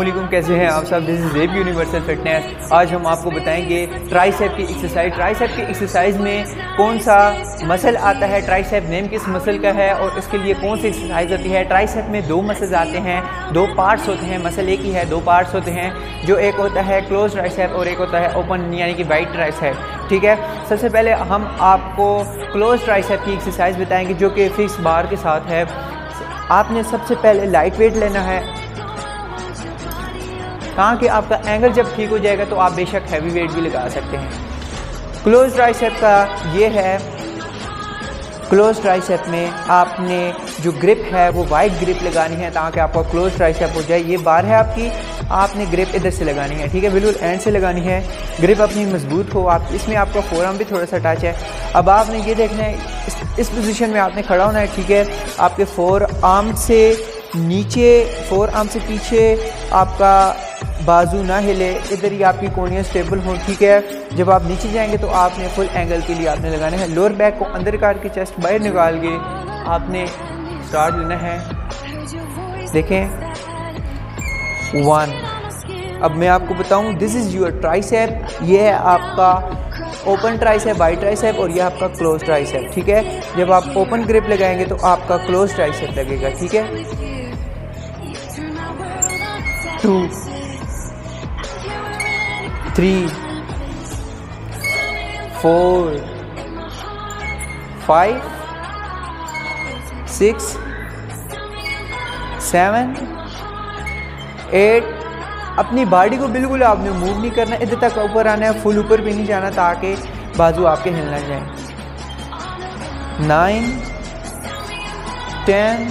अस्सलामुअलैकुम, कैसे हैं आप सब। This is Zeb universal fitness. आज हम आपको बताएंगे ट्राइसेप की एक्सरसाइज। ट्राइसेप की एक्सरसाइज में कौन सा मसल आता है, ट्राइसेप नेम किस मसल का है और इसके लिए कौन सी एक्सरसाइज होती है। ट्राइसेप में दो मसल्स आते हैं, दो पार्ट्स होते हैं, मसल एक ही है, दो पार्ट्स होते हैं। जो एक होता है क्लोज ट्राइसेप और एक होता है ओपन यानी कि वाइड ट्राइसेप। ठीक है, सबसे पहले हम आपको क्लोज ट्राइसेप की एक्सरसाइज बताएंगे जो कि फिक्स बार के साथ है। आपने सबसे पहले लाइट वेट लेना है, कहाँ कि आपका एंगल जब ठीक हो जाएगा तो आप बेशक हैवी वेट भी लगा सकते हैं। क्लोज ट्राइसेप का ये है, क्लोज ट्राइसेप में आपने जो ग्रिप है वो वाइड ग्रिप लगानी है ताकि आपका क्लोज ट्राइसेप हो जाए। ये बार है आपकी, आपने ग्रिप इधर से लगानी है, ठीक है, बिल्कुल एंड से लगानी है। ग्रिप अपनी मजबूत हो, आप इसमें आपका फोरआर्म भी थोड़ा सा टच है। अब आपने ये देखना है, इस पोजीशन में आपने खड़ा होना है, ठीक है। आपके फोरआर्म से नीचे, फोरआर्म से पीछे आपका बाजू ना हिले, इधर ही आपकी कोहनियाँ स्टेबल हो, ठीक है। जब आप नीचे जाएंगे तो आपने फुल एंगल के लिए आपने लगाना है। लोअर बैक को अंदर करके चेस्ट बाहर निकाल के आपने स्टार्ट लेना है। देखें 1। अब मैं आपको बताऊं, दिस इज़ योर ट्राइसेप। ये है आपका ओपन ट्राइसेप, वाइड ट्राइसेप और ये आपका क्लोज ट्राइसेप, ठीक है। जब आप ओपन ग्रिप लगाएंगे तो आपका क्लोज ट्राइसेप लगेगा, ठीक है। 2 3 4 5 6 7 8। अपनी बॉडी को बिल्कुल आपने मूव नहीं करना, इधर तक ऊपर आना है, फुल ऊपर भी नहीं जाना ताकि बाजू आपके हिल ना जाए। 9 10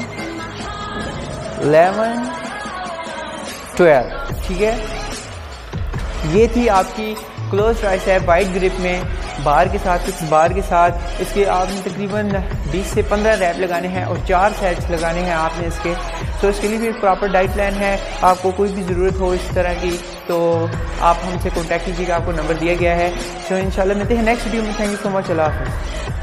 11 12, ठीक है। ये थी आपकी क्लोज ट्राइसेप वाइड ग्रिप में बार के साथ, फिक्स बार के साथ। इसके आपने तकरीबन 20 से 15 रैप लगाने हैं और 4 सेट्स लगाने हैं आपने इसके। तो इसके लिए भी एक प्रॉपर डाइट प्लान है। आपको कोई भी ज़रूरत हो इस तरह की तो आप हमसे कॉन्टैक्ट कीजिएगा, आपको नंबर दिया गया है। तो इंशाल्लाह मिलते हैं नेक्स्ट वीडियो में। थैंक यू सो मच, अल्लाह हाफ़िज़।